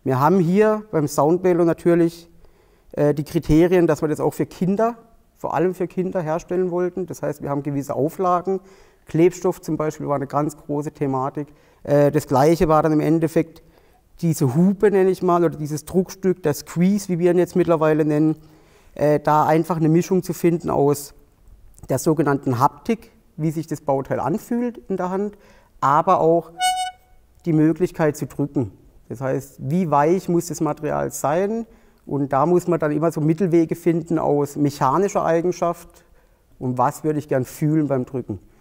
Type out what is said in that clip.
Wir haben hier beim Soundbelo natürlich die Kriterien, dass wir das auch für Kinder, vor allem für Kinder herstellen wollten. Das heißt, wir haben gewisse Auflagen. Klebstoff zum Beispiel war eine ganz große Thematik. Das Gleiche war dann im Endeffekt diese Hupe, nenne ich mal, oder dieses Druckstück, der Squeeze, wie wir ihn jetzt mittlerweile nennen, da einfach eine Mischung zu finden aus der sogenannten Haptik, wie sich das Bauteil anfühlt in der Hand, aber auch die Möglichkeit zu drücken. Das heißt, wie weich muss das Material sein? Und da muss man dann immer so Mittelwege finden aus mechanischer Eigenschaft und was würde ich gern fühlen beim Drücken.